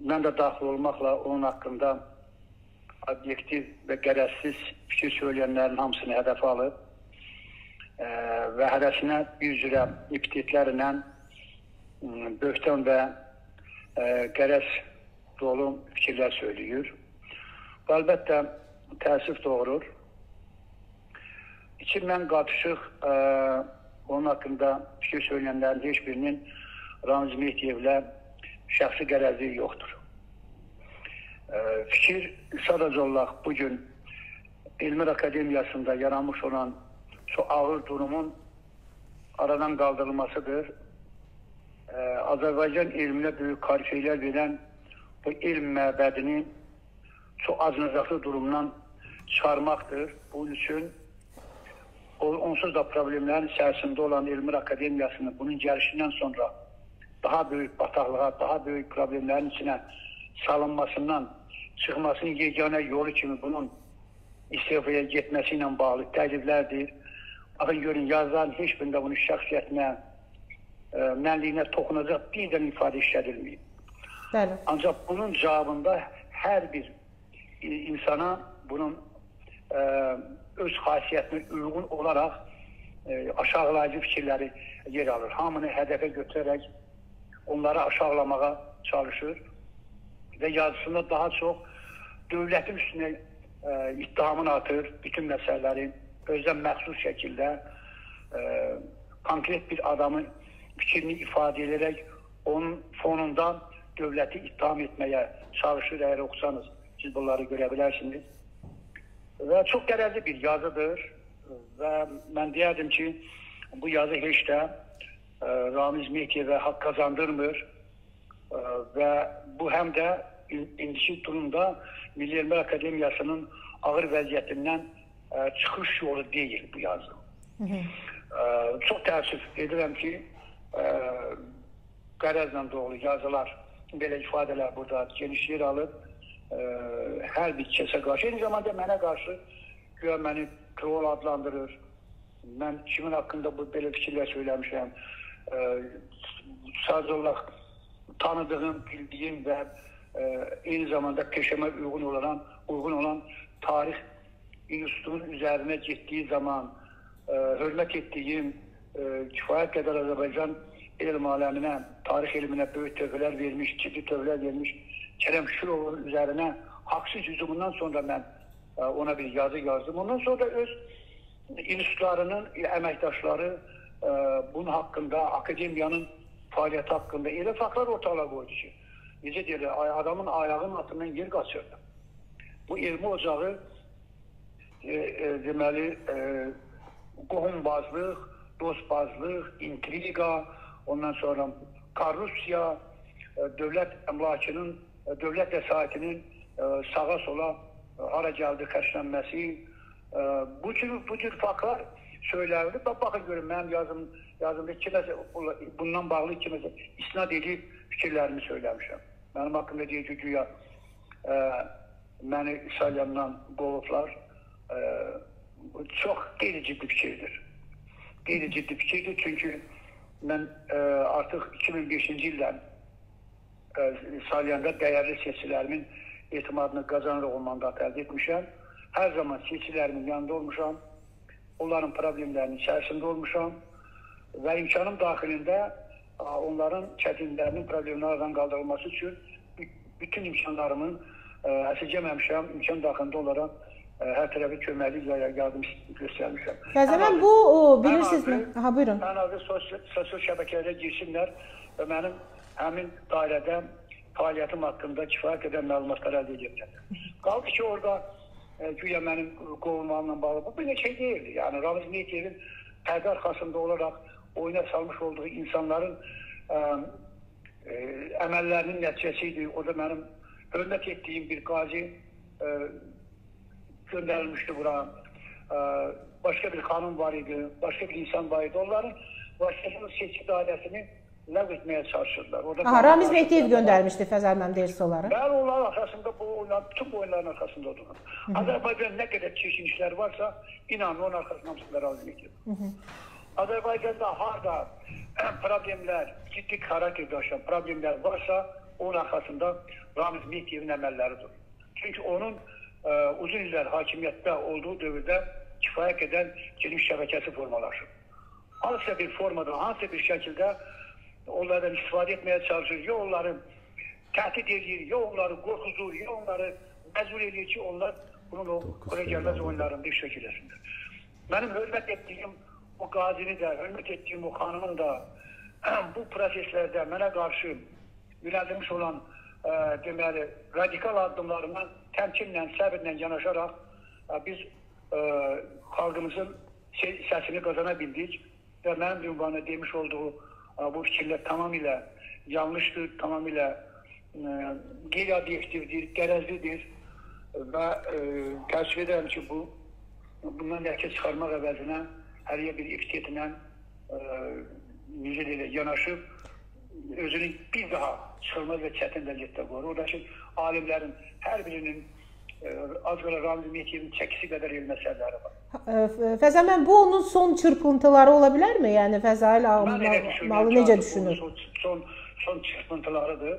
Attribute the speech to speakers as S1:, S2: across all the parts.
S1: mən də daxil olmaqla onun haqqında obyektiv və qərəzsiz fikir söyləyənlərin hamısını hədəfə alıb və hədəsinə bir üzrə epitetlərlə böhtan və qərəz dolu fikirlər söyləyir. Bu, əlbəttə, təəssüf doğurur. İçindən qatışıq onun haqqında fikir söyləyənlərin heç birinin Ramiz Mehdiyevlə şəxsi qərəzliyi yoxdur. Fikir sadəcə olaraq bugün Elmlər Akademiyasında yaranmış olan çox ağır durumun aradan qaldırılmasıdır. Azərbaycan elminə böyük karifeylər verən bu elm məbədini çox acınacaqlı durumdan çıxarmaqdır. Bunun üçün onsuz da problemlərin içərisində olan Elmlər Akademiyasının bunun gəlişindən sonra daha böyük bataqlığa, daha böyük problemlərin içinə salınmasından çıxmasının yeganə yolu kimi bunun istifaya getməsi ilə bağlı təkliflərdir. Baxın, görün, yazıların heç birində bunun şəxsiyyətinə, mənliyinə toxunacaq bir dənə ifadə işlədilməyib. Ancaq bunun cavabında hər bir insana bunun öz xasiyyətinə uyğun olaraq aşağılayıcı fikirləri yer alır. Hamını hədəfə götürərək onları aşağılamağa çalışır və yazısında daha çox dövlətin üstünə ittihamını atır, bütün məsələləri özdən məxsus şəkildə konkret bir adamın fikrini ifadə edərək onun fonunda dövləti ittiham etməyə çalışır. Əgər oxusanız siz bunları görə bilərsiniz. Və çox qərəzli bir yazıdır və mən deyərdim ki, bu yazı heç də Ramiz Mehdiyevə haqq qazandırmır və bu həm də indiki durumda Milli Elmlər Akademiyasının ağır vəziyyətindən çıxış yolu deyil bu yazı. Çox təəssüf edirəm ki, qərəzlə doğru yazılar, belə ifadələr burada geniş yer alıb, hər bir kəsə qarşı, eyni zamanda mənə qarşı güya məni troll adlandırır. Mən kimin haqqında belə fikirlər söyləmişəm, sadəcə olaraq tanıdığım, bildiyim və eyni zamanda peşəmə uyğun olan tarix institutunun üzərinə getdiyi zaman hörmət etdiyim kifayət qədər Azərbaycan elm aləminə, tarix elminə böyük tövbələr vermiş, ciddi tövbələr vermiş Kərəm Şürovun üzərinə haqsız hücumundan sonra mən ona bir yazı yazdım. Ondan sonra öz institutlarının əməkdaşları bunun haqqında, akademiyanın fəaliyyəti haqqında elə faktlar ortalığa qoydu ki, necə deyirlər, adamın ayağının altından yer qaçırdı. Bu elmi ocağı deməli qohumbazlıq, dostbazlıq, intriga, ondan sonra korrupsiya, dövlət əmlakının, dövlət vəsaitinin sağa sola hara gəldi xərclənməsi, bu cür faktlar söylərildi. Baxın görün, mənim yazımda kiməsə, bundan bağlı kiməsə isnad edib fikirlərimi söyləmişəm. Mənim haqqımda deyək ki, güya məni İsrailyandan qovublar. Çox qeyri-ciddi fikirdir. Qeyri-ciddi fikirdir, çünki mən artıq 2005-ci ildən İsrailiyanda dəyərli seçilərimin etimadını qazanaraq o mandatı əldə etmişəm. Hər zaman seçilərimin yanında olmuşam. Onların problemlərinin içərisində olmuşam və imkanım daxilində onların çətinlərinin, problemlərdən qaldırılması üçün bütün imkanlarımı əsirgəməmişəm, imkan daxilində olaraq hər tərəfi köməklik və yardım göstərmişəm.
S2: Fəzəmən, bu bilirsinizmi? Buyurun.
S1: Mən azı sosial şəbəkələrə girsinlər və mənim həmin dairədə fəaliyyətim haqqında kifayət qədər məlumatlar əldə edəcəklər. Qaldı ki, orada güya mənim qovulmamla bağlı bu belə şey deyildi. Yəni, Ramiz Mehdiyevin pərdə arxasında olaraq oyuna salmış olduğu insanların əməllərinin nəticəsi idi. Orada mənim hörmət etdiyim bir qazi göndərilmişdi bura. Başqa bir xanım var idi, başqa bir insan var idi. Onların başqasının seçki dairəsini ləğv etməyə çalışırlar.
S2: Ramiz Mehdiyev göndərmişdi Fəzəlməm deyirsə onları.
S1: Bəli, onların arxasında, bütün bu oyunların arxasında durur. Azərbaycan nə qədər çirkin işlər varsa, inanın onun arxasında Ramiz Mehdiyev. Azərbaycanda harda problemlər, ciddi xarakter daşıyan problemlər varsa, onun arxasında Ramiz Mehdiyevin əməlləridir. Çünki onun uzun illər hakimiyyətdə olduğu dövrdə kifayət edən geniş şəbəkəsi formalaşır. Hansısa bir formada, hansısa bir şəkildə onlardan istifadə etməyə çalışır, ya onları təhdid edir, ya onları qorxuzur, ya onları məcbur edir ki, onlar bunun o oraya gəlməz oyunlarında iştirak eləsinlər. Mənim hörmət etdiyim o qazini də, hörmət etdiyim o xanımın da bu proseslərdə mənə qarşı yönəldilmiş olan deməli, radikal addımlarından təmkinlə, səbirlə yanaşaraq biz xalqımızın səsini qazana bildik və mənim ünvanına demiş olduğu bu fikirlər tamamilə yanlışdır, tamamilə qeyri-obyektivdir, qərəzlidir və təəssüf edirəm ki, bundan ləkə çıxarmaq əvəzinə həriyə bir epitetlə yanaşıb özünü bir daha çıxılmaz və çətin vəziyyətdə qoyur. Oradakı alimlərin hər birinin az qala Ramiz Mehdiyevin çəkisi qədər elm əsərləri var.
S2: Fəzəl müəllim, bu onun son çırpıntıları ola bilərmi? Yəni Fəzail Ağmalı necə düşünür?
S1: Son çırpıntılarıdır.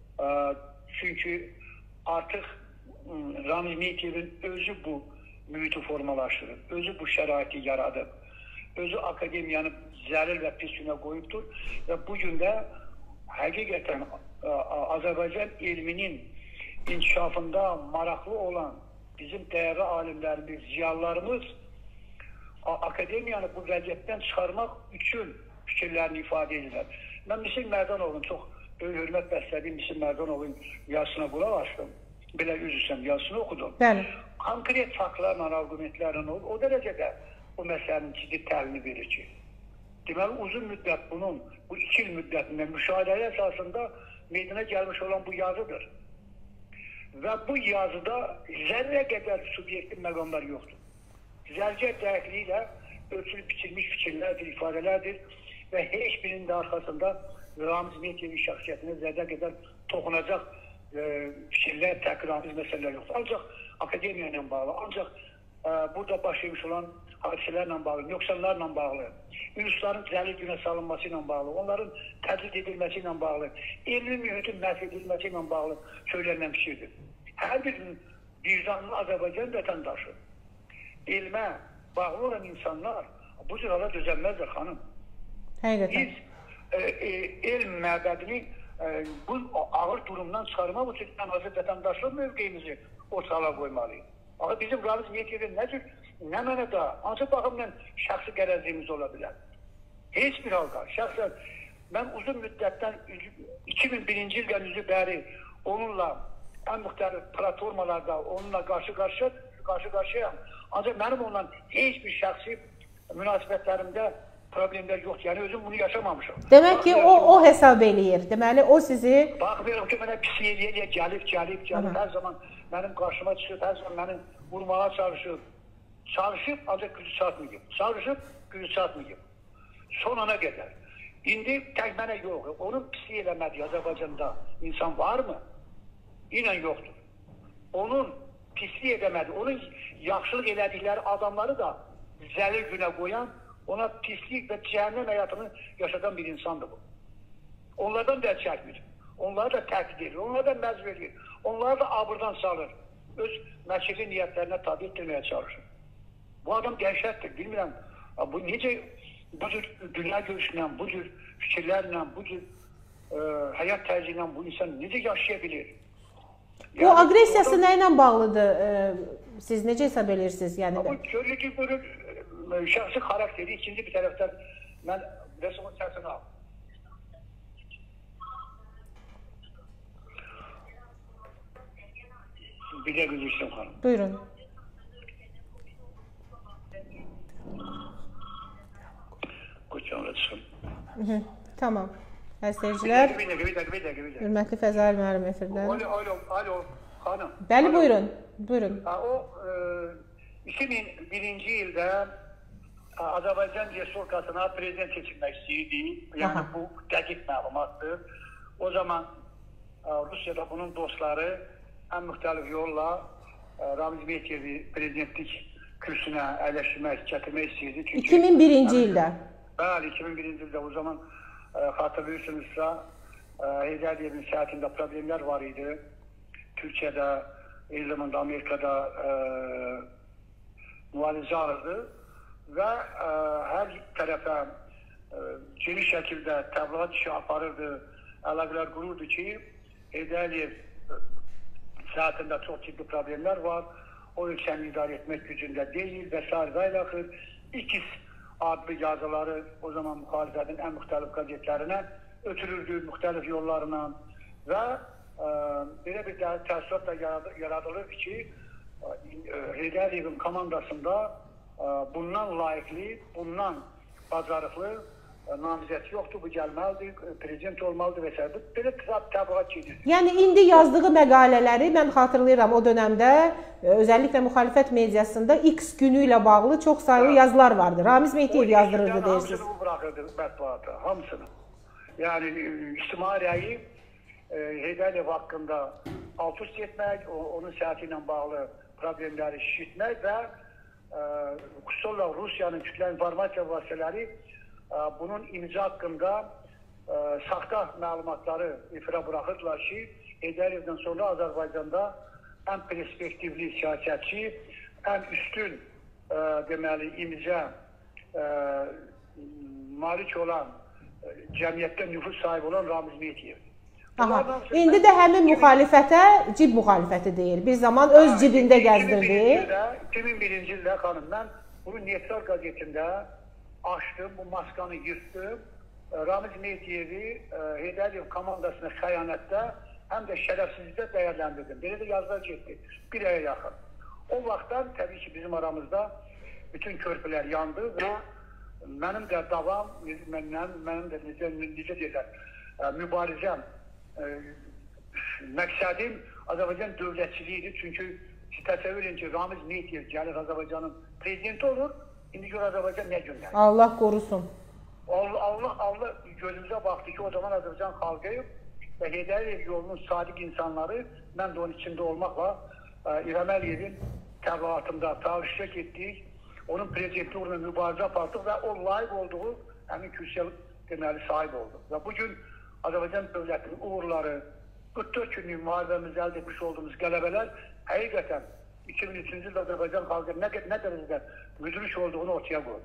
S1: Çünki artıq Ramiz Mehdiyevin özü bu mühiti formalaşdırır, özü bu şəraiti yaradıb, özü akademiyanı zəlil və pis günə qoyubdur və bugün də həqiqətən Azərbaycan elminin inkişafında maraqlı olan bizim dəyərli alimlərimiz, ziyalılarımız akademiyanı bu vəziyyətdən çıxarmaq üçün fikirlərini ifadə edirlər. Mən Misir Mərdanovun çox böyük hörmət bəslədiyim Misir Mərdanovun yazısına qulaq açdım. Belə üzrsən yazısını oxudum.
S2: Bəli.
S1: Konkret faktlarla, argumentlərlə o dərəcədə o məsələnin ciddi təhlili verir ki, deməli uzun müddət bunun, bu 2 il müddətində müşahidəyə əsasında meydana gəlmiş olan bu yazıdır. Və bu yazıda zərrə qədər subyektiv məqamlar yoxdur. Zərcə dəqiqliyi ilə ölçülüb biçilmiş fikirlərdir, ifadələrdir və heç birinin də arxasında Ramiz Mehdiyevin şəxsiyyətinə zərrə qədər toxunacaq fikirlər, təhqiramiz məsələlər yoxdur. Ancaq akademiya ilə bağlı, ancaq burada baş vermiş olan hadisələrlə bağlı, nöqsanlarla bağlı, ünsların zəlil günə salınması ilə bağlı, onların tədrid edilməsi ilə bağlı, elmi mühitin məhv edilməsi ilə bağlı söylənən fikirdir. Hər birinin vicdanlı Azərbaycan vətəndaşı, elmə bağlı olan insanlar bu cür hala dözəlməzdir xanım.
S2: Həqiqətən.
S1: Biz elm məbədini bu ağır durumdan çıxarmaq üçün ən azı vətəndaşlıq mövqeyimizi ortalığa qoymalıyıq. Amma bizim Ramiz Mehdiyevin nə mənədə, hansı baxımdan şəxsi qərəzliyimiz ola bilər? Heç bir halda. Şəxsən mən uzun müddətdən 2001-ci ildən üzü bəri onunla ən müxtəlif platformalarda onunla qarşı-qarşıyam. Ancaq mənim onunla heç bir şəxsi münasibətlərimdə problemlər yoxdur. Yəni özüm bunu yaşamamışam.
S2: Demək ki, o hesab eləyir. Deməli, o sizi...
S1: Baxmayaraq ki, mənə pis eləyə gəlib, hər zaman mənim qarşıma çıxıb, hər zaman məni vurmağa çalışıb, ancaq gücü çatmayıb. Gücü çatmayıb. Son ana qədər. İndi tək mənə yox. Onun pislik eləmədiyi Azərbaycanda insan varmı? İnən yoxdur. Onun pislik edəmədiyi, onun yaxşılıq elədikləri adamları da zəlil günə qoyan, ona pislik və cəhənnəm həyatını yaşadan bir insandır bu. Onlardan da çəkmir. Onları da təhdid edir. Onları da məcbur edir. Onları da abırdan salır. Öz məşəqi niyyətlərinə tabi etdirməyə çalışır. Bu adam dəhşətdir. Bilmirəm, bu necə bu cür dünya görüşlə, bu cür fikirlərlə, bu cür həyat tərzi ilə bu insan necə yaşaya bilir?
S2: Bu aqressiyası nə ilə bağlıdır? Siz necə hesab edirsiniz?
S1: Bu görülür, buyurur, şəxsi xarakteri, ikinci bir tərəfdən mən rəsmin səsini aldım. Bir də Gülüşüm xanım.
S2: Buyurun.
S1: Qoçanla çıxın.
S2: Tamam. Seyircilər,
S1: Bir dəqiqə.
S2: hörmətli Fəzail müəllim efirdə.
S1: Alo, xanım.
S2: Bəli, buyurun.
S1: O 2001-ci ildə Azərbaycan Respublikasına prezident seçilmək istəyirdi. Yəni bu dəqiq məlumatdır. O zaman Rusiyada bunun dostları ən müxtəlif yolla Ramiz Mehdiyevi prezidentlik kürsüsünə əyləşdirmək, gətirmək istəyirdi.
S2: 2001-ci ildə.
S1: Bəli, 2001-ci ildə o zaman hatırlıyorsunuzsa Heydər Əliyevin səhhətində problemlər var idi. Türkiyədə, İrlandda, Amerikada müalicə alırdı və hər tərəfə geniş şəkildə təbliğat işi aparırdı, əlaqələr qururdu ki, Heydər Əliyev səhhətində çox ciddi problemlər var, o ölkəni idarə etmək gücündə deyil və s. X adlı yazıları o zaman müxalifətin ən müxtəlif qəzetlərinə ötürürdü, müxtəlif yollarla və belə bir təəssürat da yaradılırdı ki, Heydər Əliyevin komandasında bundan layiqli, bundan bacarıqlı namizəd yoxdur, bu gəlməlidir, prezident olmalıdır və s. Belə təbliğat gedirdi.
S2: Yəni, indi yazdığı məqalələri mən xatırlayıram o dönəmdə, özəlliklə müxalifət mediasında X günü ilə bağlı çox sayılı yazılar vardı. Ramiz Mehdiyev yazdırırdı deyirsiniz.
S1: Hamısını bu bırakırdı mətbuata, hamısını. Yəni, ictimai rəyi Heydər Əliyev haqqında alt-üst etmək, onun səhhəti ilə bağlı problemləri şişirtmək və xüsusi olaraq Rusiyanın kütlə informasiya vasitələri bunun imza haqqında saxta məlumatları efirə buraxırdılar ki, Heydər Əliyevdən sonra Azərbaycanda ən perspektivli siyasətçi, ən üstün deməli imza malik olan, cəmiyyətdə nüfuz sahibi olan Ramiz Mehdiyev.
S2: İndi də həmin müxalifətə cib müxalifəti deyir. Bir zaman öz cibində gəzdirdi.
S1: 2001-ci ildə xanım, mən bunu Neftar qəzetində açdım, bu maskanı yırtdım. Ramiz Mehdiyevi Heydər Əliyev komandasına xəyanətdə həm də şərəfsizlikdə dəyərləndirdim. Belə də yazılar getdi, bir aya yaxın. O vaxtdan təbii ki, bizim aramızda bütün körpülər yandı və mənim də davam, mənim də necə deyirlər, mübarizəm, məqsədim Azərbaycan dövlətçiliyidir. Çünki siz təsəvvür edin ki, Ramiz Mehdiyev gəlir Azərbaycanın prezidenti olur, indi gör Azərbaycan nə göndərir?
S2: Allah qorusun.
S1: Allah gözümüzə baxdı ki, o zaman Azərbaycan xalqı və Heydər Əliyev yolunun sadiq insanları, mən də onun içində olmaqla İlham Əliyevin təbliğatında tarixçilik etdik, onun prezidentliyi uğruna mübarizə apardıq və o layiq olduğu həmin kürsüyə deməli sahib oldu. Və bugün Azərbaycan dövlətinin uğurları, 44 günlük müharibəmizdə əldə etmiş olduğumuz qələbələr həqiqətən 2003-cü ildə Azərbaycan xalqı nə dərəcədə müdürlük olduğunu ortaya qoydu.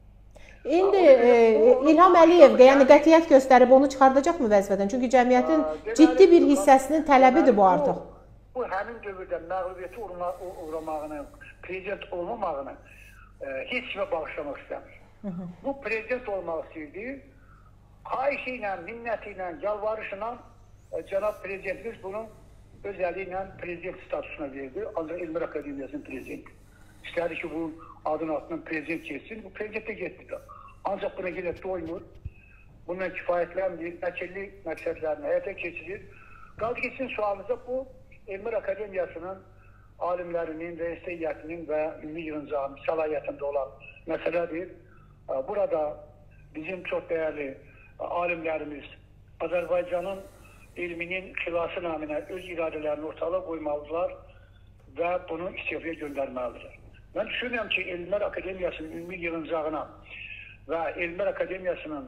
S2: İndi İlham Əliyev yəni qətiyyət göstərib onu çıxardacaqmı vəzifədən? Çünki cəmiyyətin ciddi bir hissəsinin tələbidir bu artıq.
S1: Bu həmin dövrdə məğlubiyyəti uğramağını, prezident olmamağını heç kimə bağışlamaq istəmir. Bu prezident olmaq istəyirdi. Xahişi ilə, minnəti ilə, yalvarışla cənab prezidentimiz bunu öz əli ilə prezident statusuna verdi. Ancaq Elmlər Akademiyasının prezidenti. İstədi ki, bu adın altından prezident geçsin. Bu prezident də getdi. Ancaq buna yenə doymur. Bundan kifayətlənmir. Məkilli məqsədlərini həyata keçirir. Qaldı geçsin sualınıza bu Elmlər Akademiyasının alimlərinin, rəis heyətinin və ümumi yığıncağının səlahiyyətində olan məsələdir. Burada bizim çox dəyərli alimlərimiz Azərbaycanın elminin xilası naminə öz iradələrini ortalığa qoymalıdırlar və bunu istifaya göndərməlidirlər. Mən düşünürəm ki, Elmlər Akademiyasının ümumi yığıncağına və Elmlər Akademiyasının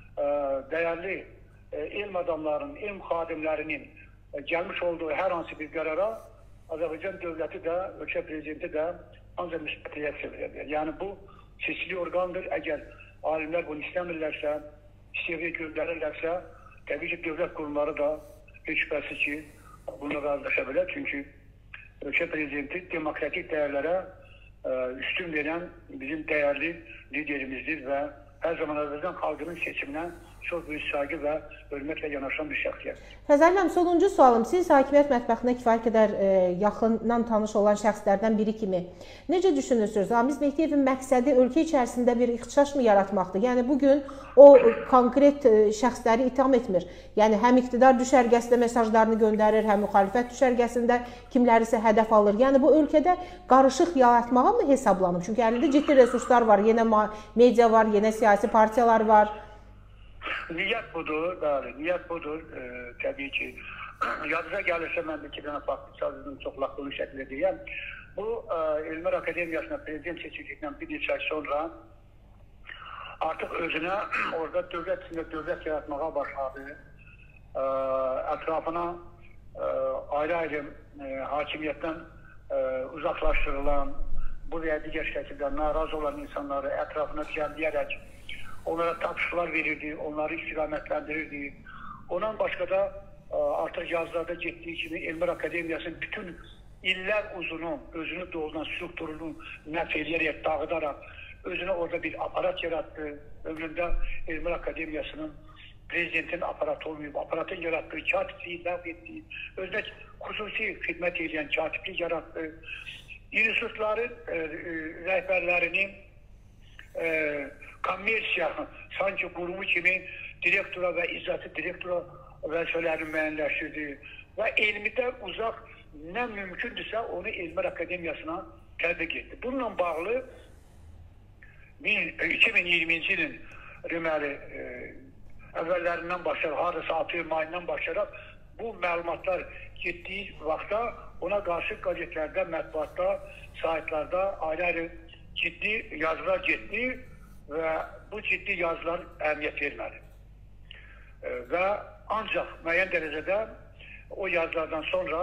S1: dəyərli elm adamlarının, elm xadimlərinin gəlmiş olduğu hər hansı bir qərara Azərbaycan dövləti də, ölkə prezidenti də ancaq müsbət reaksiya verə bilər. Yəni bu seçili orqandır. Əgər alimlər bunu istəmirlərsə, istifaya göndərirlərsə, təbii ki, dövlət qurumları da heç şübhəsiz ki, bununla razılaşa bilər. Çünki ölkə prezidenti demokratik dəyərlərə üstün verən bizim dəyərli liderimizdir və hər zaman Azərbaycan xalqının seçiminə çox böyük sayğı və hörmətlə yanaşan bir şəxsiyyətdir.
S2: Fəzələm, sonuncu sualım. Siz hakimiyyət mətbəxinə kifayət qədər yaxından tanış olan şəxslərdən biri kimi necə düşünürsünüz? Ramiz Mehdiyevin məqsədi ölkə içərisində bir ixtişaş mı yaratmaqdır? Yəni, bugün o konkret şəxsləri itham etmir. Yəni, həm iqtidar düşərgəsində mesajlarını göndərir, həm müxalifət düşərgəsində kimlərisə hədəf alır. Yəni, bu ölkədə qarışıq yaratmağa mı hesablanıb? Çünki əlində ciddi resurslar var, yenə media var, yenə siyasi partiyalar var.
S1: Niyyət budur, bəli, niyyət budur, təbii ki. Yadınıza gəlirsə, mən də 2 dənə farklı sözünün çox laxılı şəkildə deyəm. Bu, Elmlər Akademiyasına prezident seçildikdən bir neçə ay sonra artıq özünə orada dövlət içində dövlət yaratmağa başladı. Ətrafına ayrı-ayrı hakimiyyətdən uzaqlaşdırılan, bu veya digər şəkildə narazı olan insanları ətrafına cəmləyərək onlara tapşırıqlar verirdi, onları istiqamətləndirirdi. Ondan başqa da artıq yazılarda getdiyi kimi Elmlər Akademiyasının bütün illər uzunu özünü doğrudan strukturunu məhv edərək, dağıdaraq özünə orada bir aparat yarattı. Ömründə Elmlər Akademiyasının prezidentin aparatı olmayıb, aparatın yarattığı katipliği ləğv etdiyi, özünə xüsusi xidmət edən katiplik yarattı. İnstitutların rəhbərlərini kommersiya sanki qurumu kimi direktora və icraçı direktora vəzifələrini müəyyənləşdirdi və elmidən uzaq nə mümkündürsə onu Elmlər Akademiyasına tətbiq etdi. Bununla bağlı 2020-ci ilin deməli əvvəllərindən başlayaraq, hardasa aprel ayından başlayaraq bu məlumatlar getdiyi vaxtda ona qarşı qazetlərdə, mətbuatda, saytlarda ayrı-ayrı ciddi yazılar getdi və bu ciddi yazılar əhəmiyyət vermədi. Və ancaq müəyyən dərəcədə o yazılardan sonra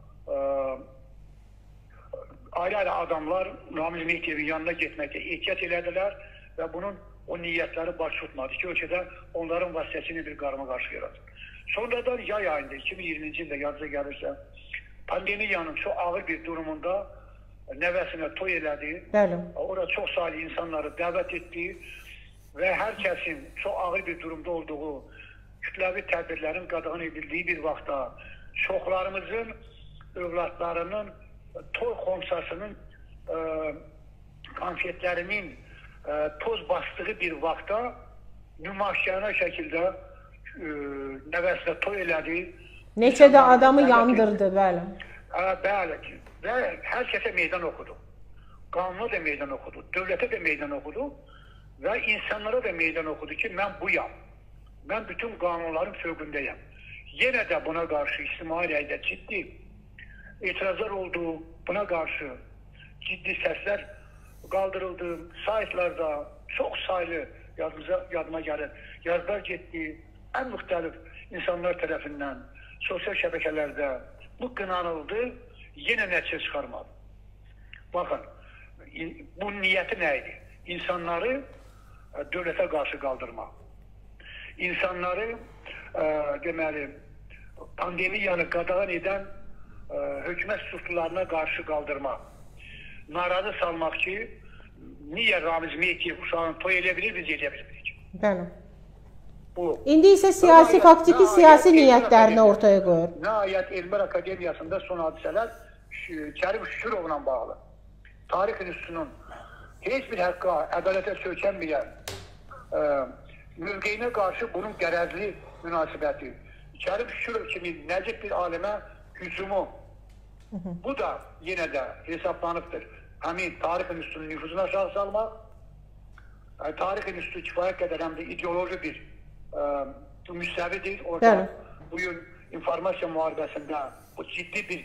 S1: ayrı-ayrı adamlar Ramiz Mehdiyevin yanına getməkdə ehtiyat elədilər və bunun o niyyətləri baş tutmadı ki, ölkədə onların vasitəsini bir qarşı yaratır. Sonradan yay ayında 2020-ci ildə yazıca gəlirsə, pandemiyanın çox ağır bir durumunda nəvəsinə toy elədi. Bəli. Orada çox sayılı insanları dəvət etdi və hər kəsin çox ağır bir durumda olduğu, kütləvi tədbirlərin qadağan edildiyi bir vaxtda çoxlarımızın övladlarının toy xomsasının konfetlərinin toz bastığı bir vaxtda nümaşkana şəkildə nəvəsinə toy elədi. Neçə də adamı yandırdı, bəli. Bəli. Və hər kəsə meydan oxudu. Qanuna da meydan oxudu, dövlətə də meydan oxudu və insanlara da meydan oxudu ki, mən buyam. Mən bütün qanunların fövqündəyəm. Yenə də buna qarşı ictimai rəydə ciddi etirazlar oldu, buna qarşı ciddi səslər qaldırıldı. Saytlarda çox sayılı yadıma gəlir, yazılar getdi. Ən müxtəlif insanlar tərəfindən sosial şəbəkələrdə bu qınanıldı, yenə nəticə çıxarmadı. Baxın, bu niyyəti nə idi? İnsanları dövlətə qarşı qaldırmaq. İnsanları deməli, pandemiyanı qadağan edən hökumət strukturlarına qarşı qaldırmaq. Narazı salmaq ki, niyə Ramiz Mehdiyev uşağını toy edə bilir, biz edə bilmirik. Bəli.
S2: İndi isə siyasi, faktiki siyasi niyyətlərini ortaya qoyur.
S1: Nəhayət Elmlər Akademiyasında son hadisələr Kərim Şükürovla bağlı. Tarix İnstitutunun heç bir həqqa, ədalətə söykənməyən mövqeyinə qarşı bunun qərəzli münasibəti, Kərim Şükürov kimi nəcib bir alimə hücumu, bu da yenə də hesablanıbdır. Həmin Tarix İnstitutunun nüfuzunu aşağı salmaq, Tarix İnstitutu kifayət qədər həm də ideoloji bir müstəvidir. Orada bugün informasiya müharibəsində bu ciddi bir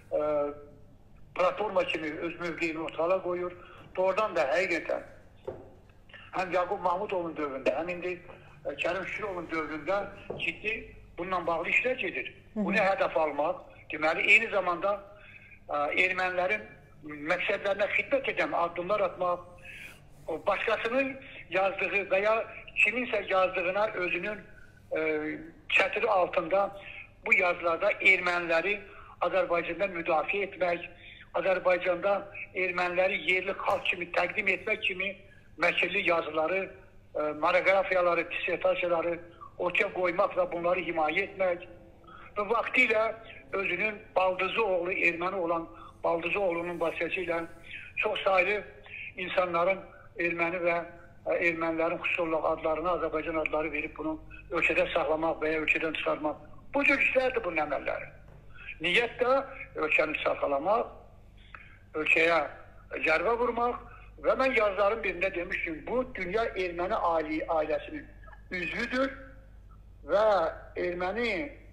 S1: platforma kimi öz mövqeyini ortaya qoyur. Doğrudan da həqiqətən həm Yaqub Mahmudovun dövründə, həm indi Kərim Şükürovun dövründə ciddi bununla bağlı işlər gedir. Bunu hədəf almaq, deməli, eyni zamanda ermənilərin məqsədlərinə xidmət edən addımlar atmaq, başqasının yazdığı və ya kiminsə yazdığına özünün çətiri altında bu yazılarda erməniləri Azərbaycanda müdafiə etmək, Azərbaycanda erməniləri yerli xalq kimi təqdim etmək kimi məkilli yazıları, monoqrafiyaları, dissertasiyaları ortaya qoymaq və bunları himayə etmək və vaxtilə özünün baldızı oğlu, erməni olan baldızı oğlunun vasitəsilə çox sayılı insanların erməni və ermənilərin xüsusi adlarına Azərbaycan adları verib bunu ölkədə saxlamaq və ya ölkədən çıxarmaq. Bu cür işlərdir bunun əməlləri. Niyyət də ölkəni saxlamaq, ölkəyə zərbə vurmaq və mən yazıların birində demişdim, bu dünya erməni ailəsinin üzvüdür və erməni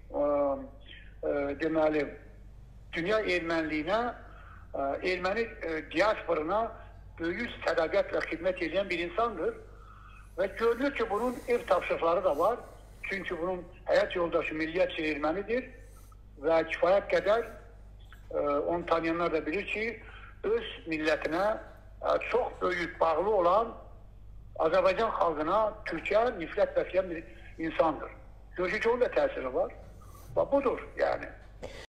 S1: deməli dünya erməniliyinə, erməni diasporuna böyük sədaqətlə xidmət edən bir insandır Və görülür ki, bunun ev tapşırıqları da var. Çünki bunun həyat yoldaşı milliyyətcə ermənidir və kifayət qədər onu tanıyanlar da bilir ki, öz millətinə çox böyük bağlı olan Azərbaycan xalqına Türkiyə nifrət bəsləyən bir insandır. Görüşü ki, onun da təsiri var. Və budur yəni.